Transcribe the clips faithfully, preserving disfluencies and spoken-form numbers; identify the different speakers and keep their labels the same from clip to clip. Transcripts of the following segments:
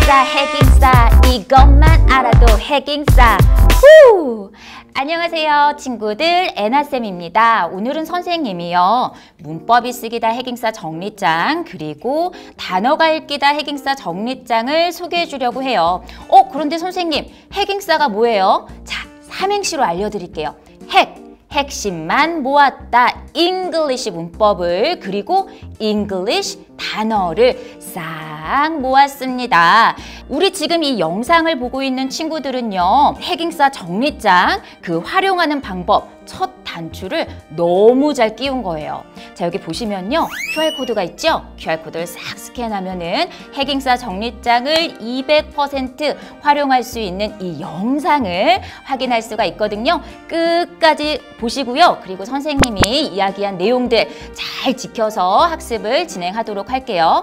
Speaker 1: 핵인싸 핵인싸 이것만 알아도 핵인싸. 후! 안녕하세요 친구들, 애나쌤입니다. 오늘은 선생님이요 문법이 쓰기다 핵인싸 정리장 그리고 단어가 읽기다 핵인싸 정리장을 소개해 주려고 해요. 어 그런데 선생님 핵인싸가 뭐예요? 자 삼행시로 알려드릴게요. 핵 핵심만 모았다. 잉글리시 문법을 그리고 잉글리시 단어를 싹 모았습니다. 우리 지금 이 영상을 보고 있는 친구들은요 핵인싸 정리장 그 활용하는 방법 첫 단추를 너무 잘 끼운 거예요. 자 여기 보시면요 큐알코드가 있죠? 큐알코드를 싹 스캔하면은 핵인싸 정리장을 이백 퍼센트 활용할 수 있는 이 영상을 확인할 수가 있거든요. 끝까지 보시고요. 그리고 선생님이 이야기한 내용들 잘 지켜서 학습을 진행하도록 할게요.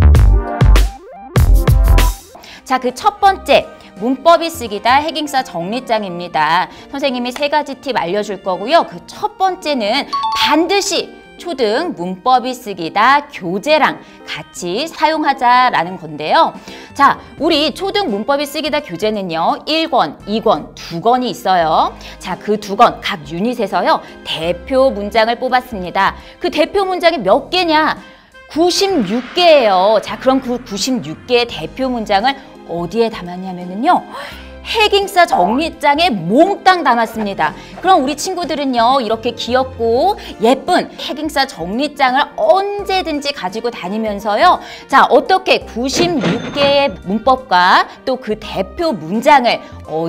Speaker 1: 자, 그 첫 번째 문법이 쓰기다 핵인싸 정리장입니다. 선생님이 세 가지 팁 알려줄 거고요. 그 첫 번째는 반드시 초등 문법이 쓰기다 교재랑 같이 사용하자라는 건데요. 자, 우리 초등 문법이 쓰기다 교재는요. 일 권, 이 권, 두 권이 있어요. 자, 그 두 권 각 유닛에서요. 대표 문장을 뽑았습니다. 그 대표 문장이 몇 개냐? 구십육 개예요. 자, 그럼 그 구십육 개의 대표 문장을 어디에 담았냐면요. 핵인싸 정리장에 몽땅 담았습니다. 그럼 우리 친구들은요 이렇게 귀엽고 예쁜 핵인싸 정리장을 언제든지 가지고 다니면서요 자 어떻게 구십육 개의 문법과 또 그 대표 문장을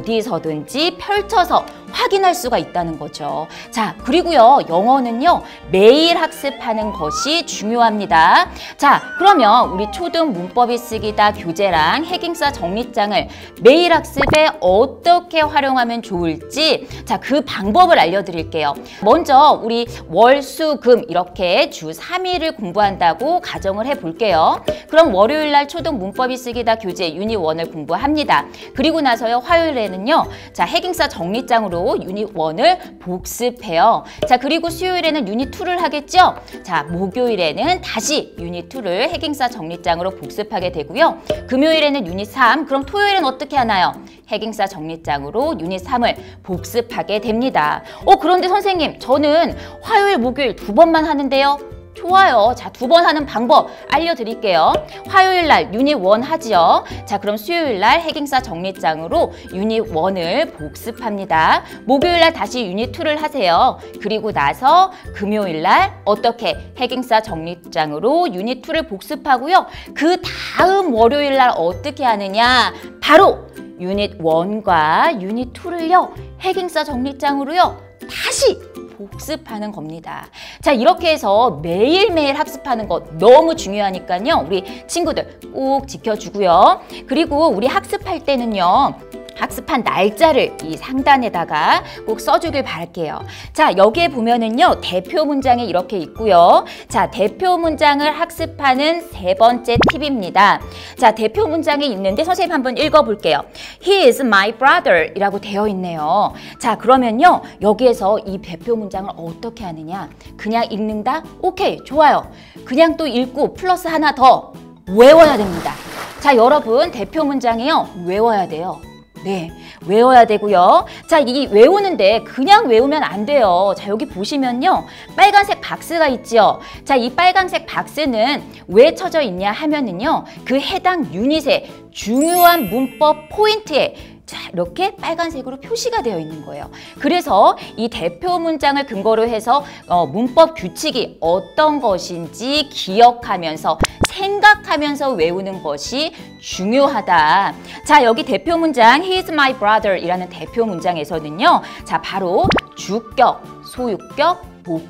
Speaker 1: 어디서든지 펼쳐서 확인할 수가 있다는 거죠. 자 그리고요 영어는요 매일 학습하는 것이 중요합니다. 자 그러면 우리 초등 문법이 쓰기다 교재랑 핵인싸 정리장을 매일 학습에 어떻게 활용하면 좋을지 자 그 방법을 알려드릴게요. 먼저 우리 월, 수, 금 이렇게 주 삼 일을 공부한다고 가정을 해볼게요. 그럼 월요일 날 초등 문법이 쓰기다 교재 유닛 일을 공부합니다. 그리고 나서요 화요일에는요 자 핵인싸 정리장으로 유닛 일을 복습해요. 자 그리고 수요일에는 유닛 이를 하겠죠. 자 목요일에는 다시 유닛 이를 핵인싸 정리장으로 복습하게 되고요. 금요일에는 유닛 삼, 그럼 토요일은 어떻게 하나요? 핵인싸 정리장으로 유닛 삼을 복습하게 됩니다. 어 그런데 선생님 저는 화요일, 목요일 두 번만 하는데요. 좋아요. 자, 두 번 하는 방법 알려드릴게요. 화요일 날 유닛 일 하지요. 자, 그럼 수요일 날 핵인싸 정리장으로 유닛 일을 복습합니다. 목요일 날 다시 유닛 이를 하세요. 그리고 나서 금요일 날 어떻게 핵인싸 정리장으로 유닛 이를 복습하고요. 그 다음 월요일 날 어떻게 하느냐? 바로 유닛 일과 유닛 이를요. 핵인싸 정리장으로요. 다시 복습하는 겁니다. 자 이렇게 해서 매일매일 학습하는 것 너무 중요하니까요. 우리 친구들 꼭 지켜주고요. 그리고 우리 학습할 때는요. 학습한 날짜를 이 상단에다가 꼭 써주길 바랄게요. 자 여기에 보면은요 대표 문장이 이렇게 있고요. 자 대표 문장을 학습하는 세 번째 팁입니다. 자 대표 문장이 있는데 선생님 한번 읽어볼게요. He is my brother 이라고 되어 있네요. 자 그러면요 여기에서 이 대표 문장을 어떻게 하느냐? 그냥 읽는다? 오케이 좋아요. 그냥 또 읽고 플러스 하나 더 외워야 됩니다. 자 여러분 대표 문장이요 외워야 돼요. 네, 외워야 되고요. 자, 이 외우는데 그냥 외우면 안 돼요. 자, 여기 보시면요. 빨간색 박스가 있죠. 자, 이 빨간색 박스는 왜 쳐져 있냐 하면은요. 그 해당 유닛의 중요한 문법 포인트에 자, 이렇게 빨간색으로 표시가 되어 있는 거예요. 그래서 이 대표 문장을 근거로 해서 어, 문법 규칙이 어떤 것인지 기억하면서 생각하면서 외우는 것이 중요하다. 자, 여기 대표 문장 He is my brother 이라는 대표 문장에서는요. 자, 바로 주격, 소유격,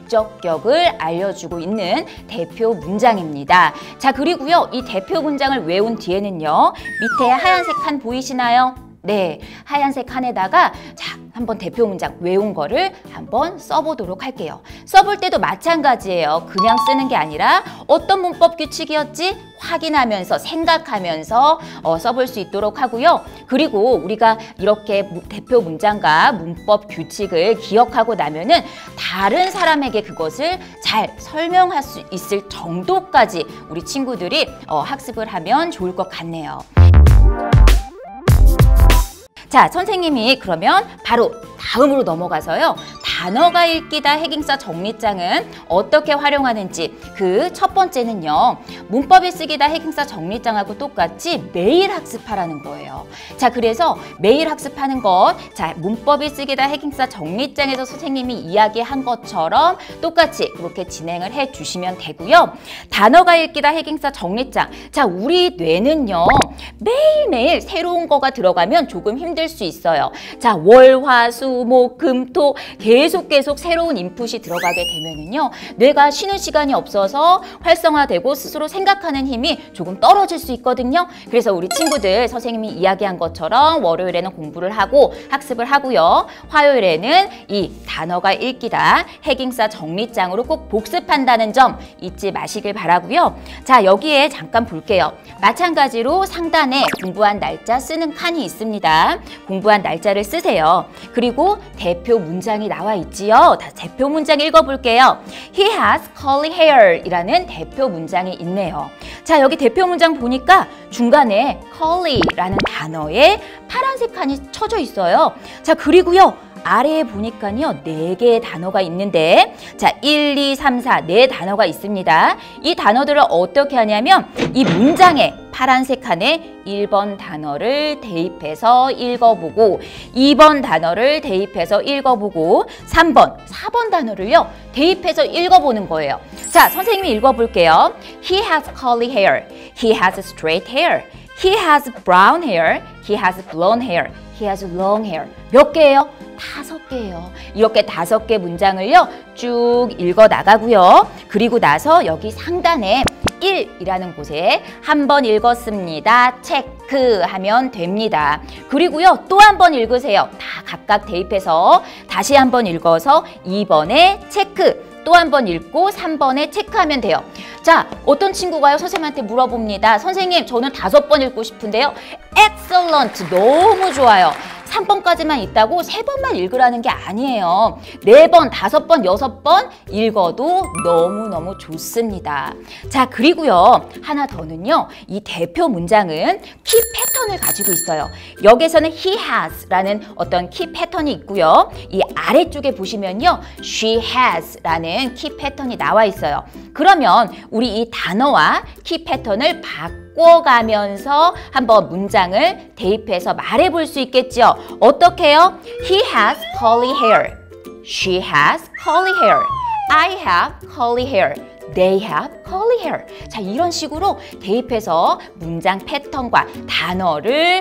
Speaker 1: 목적격을 알려주고 있는 대표 문장입니다. 자, 그리고요. 이 대표 문장을 외운 뒤에는요. 밑에 하얀색 칸 보이시나요? 네, 하얀색 칸에다가 자, 한번 대표 문장 외운 거를 한번 써보도록 할게요. 써볼 때도 마찬가지예요. 그냥 쓰는 게 아니라 어떤 문법 규칙이었지? 확인하면서 생각하면서 어, 써볼 수 있도록 하고요. 그리고 우리가 이렇게 대표 문장과 문법 규칙을 기억하고 나면은 다른 사람에게 그것을 잘 설명할 수 있을 정도까지 우리 친구들이 어, 학습을 하면 좋을 것 같네요. 자, 선생님이 그러면 바로 다음으로 넘어가서요. 단어가 읽기다 핵인사 정리장은 어떻게 활용하는지 그 첫 번째는요. 문법이 쓰기다 핵인사 정리장하고 똑같이 매일 학습하라는 거예요. 자, 그래서 매일 학습하는 것, 자, 문법이 쓰기다 핵인사 정리장에서 선생님이 이야기한 것처럼 똑같이 그렇게 진행을 해 주시면 되고요. 단어가 읽기다 핵인사 정리장. 자, 우리 뇌는요. 매일매일 새로운 거가 들어가면 조금 힘들 수 있어요. 자, 월, 화, 수, 목, 금, 토 계속 계속 새로운 인풋이 들어가게 되면은요. 뇌가 쉬는 시간이 없어서 활성화되고 스스로 생각하는 힘이 조금 떨어질 수 있거든요. 그래서 우리 친구들 선생님이 이야기한 것처럼 월요일에는 공부를 하고 학습을 하고요. 화요일에는 이 단어가 읽기다 핵인사 정리장으로 꼭 복습한다는 점 잊지 마시길 바라고요. 자, 여기에 잠깐 볼게요. 마찬가지로 상단에 공부한 날짜 쓰는 칸이 있습니다. 공부한 날짜를 쓰세요. 그리고 대표 문장이 나와 있지요. 다 대표 문장 읽어볼게요. He has curly hair 이라는 대표 문장이 있네요. 자, 여기 대표 문장 보니까 중간에 curly라는 단어에 파란색 칸이 쳐져 있어요. 자, 그리고요. 아래에 보니까요. 네 개의 단어가 있는데 자, 일, 이, 삼, 사 네 단어가 있습니다. 이 단어들을 어떻게 하냐면 이 문장에 파란색 칸에 일 번 단어를 대입해서 읽어보고 이 번 단어를 대입해서 읽어보고 삼 번, 사 번 단어를요. 대입해서 읽어보는 거예요. 자, 선생님이 읽어볼게요. He has curly hair. He has straight hair. He has brown hair. He has blonde hair. He has long hair. 몇 개예요? 다섯 개예요. 이렇게 다섯 개 문장을요. 쭉 읽어 나가고요. 그리고 나서 여기 상단에 일이라는 곳에 한 번 읽었습니다. 체크하면 됩니다. 그리고요. 또 한 번 읽으세요. 다 각각 대입해서 다시 한 번 읽어서 이 번에 체크. 또 한 번 읽고 삼 번에 체크하면 돼요. 자, 어떤 친구가요? 선생님한테 물어봅니다. 선생님, 저는 다섯 번 읽고 싶은데요. Excellent! 너무 좋아요. 삼 번까지만 있다고 세 번만 읽으라는 게 아니에요. 네 번, 다섯 번, 여섯 번 읽어도 너무너무 좋습니다. 자, 그리고요. 하나 더는요. 이 대표 문장은 키 패턴을 가지고 있어요. 여기서는 he has 라는 어떤 키 패턴이 있고요. 이 아래쪽에 보시면요. she has 라는 키 패턴이 나와 있어요. 그러면 우리 이 단어와 키 패턴을 바꿔가면서 한번 문장을 대입해서 말해볼 수 있겠죠. 어떻게 해요? He has curly hair. She has curly hair. I have curly hair. They have curly hair. 자, 이런 식으로 대입해서 문장 패턴과 단어를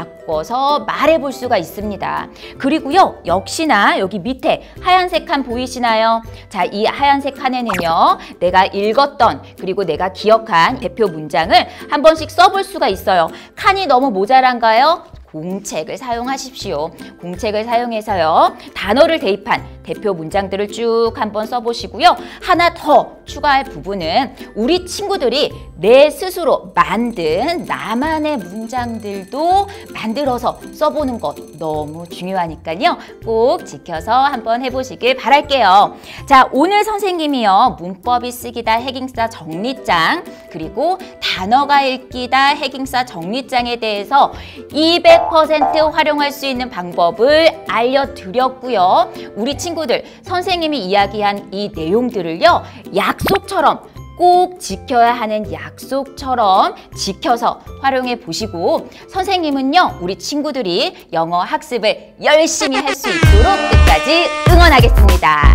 Speaker 1: 바꿔서 말해볼 수가 있습니다. 그리고요, 역시나 여기 밑에 하얀색 칸 보이시나요? 자, 이 하얀색 칸에는요, 내가 읽었던 그리고 내가 기억한 대표 문장을 한 번씩 써볼 수가 있어요. 칸이 너무 모자란가요? 공책을 사용하십시오. 공책을 사용해서요. 단어를 대입한 대표 문장들을 쭉 한번 써보시고요. 하나 더 추가할 부분은 우리 친구들이 내 스스로 만든 나만의 문장들도 만들어서 써보는 것 너무 중요하니까요. 꼭 지켜서 한번 해보시길 바랄게요. 자, 오늘 선생님이요. 문법이 쓰기다 핵인사 정리장 그리고 단어가 읽기다 핵인사 정리장에 대해서 이백 퍼센트 활용할 수 있는 방법을 알려드렸고요. 우리 친구들 선생님이 이야기한 이 내용들을요. 약속처럼 꼭 지켜야 하는 약속처럼 지켜서 활용해 보시고 선생님은요. 우리 친구들이 영어 학습을 열심히 할 수 있도록 끝까지 응원하겠습니다.